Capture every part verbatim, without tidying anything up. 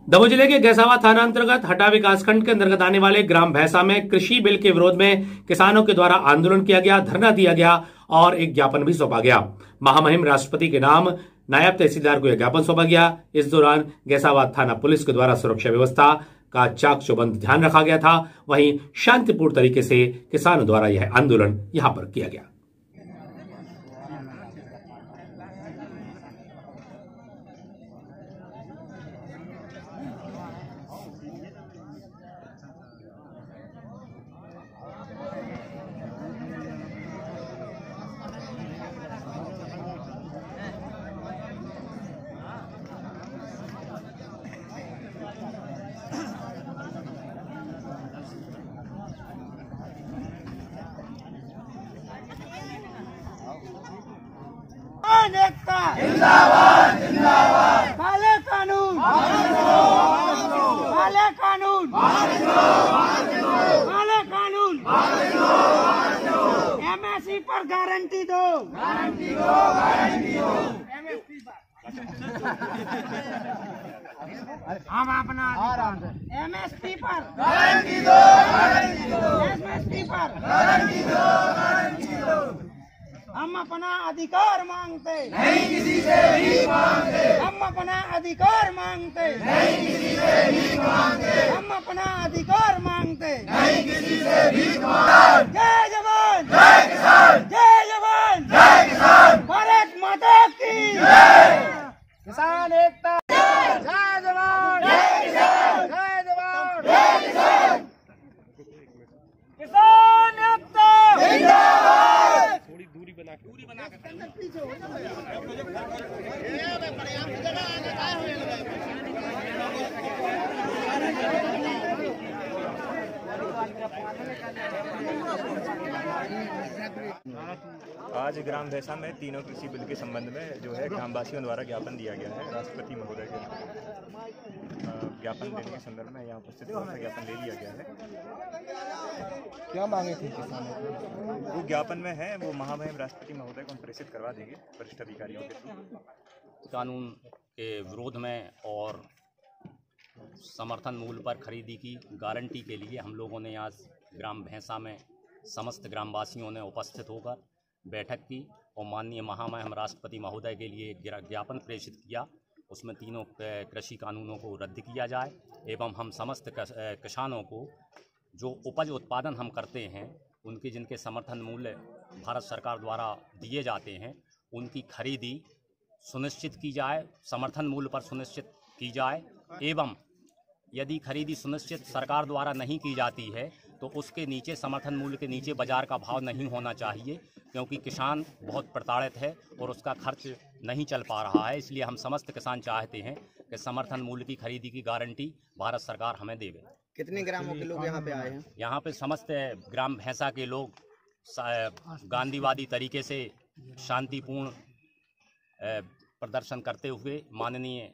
दमोह जिले के गैसावा थाना अंतर्गत हटा विकासखंड के अंतर्गत आने वाले ग्राम भैंसा में कृषि बिल के विरोध में किसानों के द्वारा आंदोलन किया गया, धरना दिया गया और एक ज्ञापन भी सौंपा गया। महामहिम राष्ट्रपति के नाम नायब तहसीलदार को यह ज्ञापन सौंपा गया। इस दौरान गैसावा थाना पुलिस के द्वारा सुरक्षा व्यवस्था का चाक चौबंद ध्यान रखा गया था। वहीं शांतिपूर्ण तरीके से किसानों द्वारा यह आंदोलन यहां पर किया गया। एकता जिंदाबाद जिंदाबाद, काले कानून काले कानून काले कानून, एमएसपी पर गारंटी दो गारंटी दो गारंटी दो एमएसपी पर हम अपना एमएसपी पर गारंटी दो गारंटी दो एमएसपी पर गारंटी दो गारंटी दो। हम अपना अधिकार मांगते नहीं किसी से भी मांगते, हम अपना अधिकार मांगते नहीं किसी से भी मांगते, हम अपना अधिकार मांगते नहीं किसी से भी मांगते। जय जवान जय किसान, जय जवान जय किसान, भारत माता की जय। किसान एकता, जय जवान जय किसान, जय जवान जय किसान, किसान एकता जिंदाबाद। दूरी बना के दूरी बना के आज ग्राम भैंसा में तीनों कृषि बिल के संबंध में जो है ग्रामवासियों द्वारा ज्ञापन दिया गया है राष्ट्रपति महोदय के ज्ञापन देने के संदर्भ में यहाँ उपस्थित होकर ज्ञापन ले लिया गया है। क्या मांगे थे किसानों को? वो ज्ञापन में है, वो महामहिम राष्ट्रपति महोदय को हम प्रेषित करवा देंगे वरिष्ठ अधिकारियों के थ्रू। कानून के विरोध में और समर्थन मूल्य पर खरीदी की गारंटी के लिए हम लोगों ने आज ग्राम भैंसा में समस्त ग्रामवासियों ने उपस्थित होकर बैठक की और माननीय महामहिम राष्ट्रपति महोदय के लिए ज्ञापन प्रेषित किया। उसमें तीनों कृषि कानूनों को रद्द किया जाए एवं हम समस्त किसानों को जो उपज उत्पादन हम करते हैं उनके जिनके समर्थन मूल्य भारत सरकार द्वारा दिए जाते हैं उनकी खरीदी सुनिश्चित की जाए, समर्थन मूल्य पर सुनिश्चित की जाए एवं यदि खरीदी सुनिश्चित सरकार द्वारा नहीं की जाती है तो उसके नीचे समर्थन मूल्य के नीचे बाजार का भाव नहीं होना चाहिए, क्योंकि किसान बहुत प्रताड़ित है और उसका खर्च नहीं चल पा रहा है। इसलिए हम समस्त किसान चाहते हैं कि समर्थन मूल्य की खरीदी की गारंटी भारत सरकार हमें देवे। कितने ग्रामों के लोग यहाँ पे आए हैं? यहाँ पे समस्त ग्राम भैंसा के लोग गांधीवादी तरीके से शांतिपूर्ण प्रदर्शन करते हुए माननीय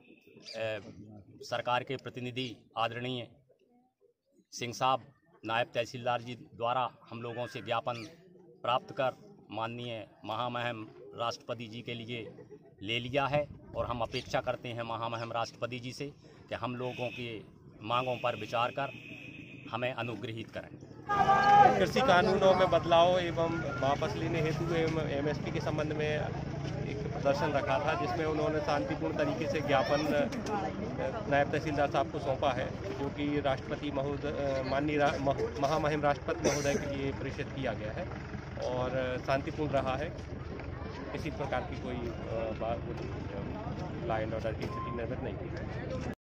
सरकार के प्रतिनिधि आदरणीय सिंह साहब नायब तहसीलदार जी द्वारा हम लोगों से ज्ञापन प्राप्त कर माननीय महामहिम राष्ट्रपति जी के लिए ले लिया है और हम अपेक्षा करते हैं महामहिम राष्ट्रपति जी से कि हम लोगों की मांगों पर विचार कर हमें अनुग्रहित करें। कृषि कानूनों में बदलाव एवं वापस लेने हेतु एवं एमएसपी के संबंध में एक प्रदर्शन रखा था, जिसमें उन्होंने शांतिपूर्ण तरीके से ज्ञापन नायब तहसीलदार साहब को सौंपा है, जो कि राष्ट्रपति महोदय माननीय महामहिम राष्ट्रपति महोदय के लिए प्रेषित किया गया है और शांतिपूर्ण रहा है। किसी प्रकार की कोई बात लॉ एंड ऑर्डर की स्थिति नजर नहीं की।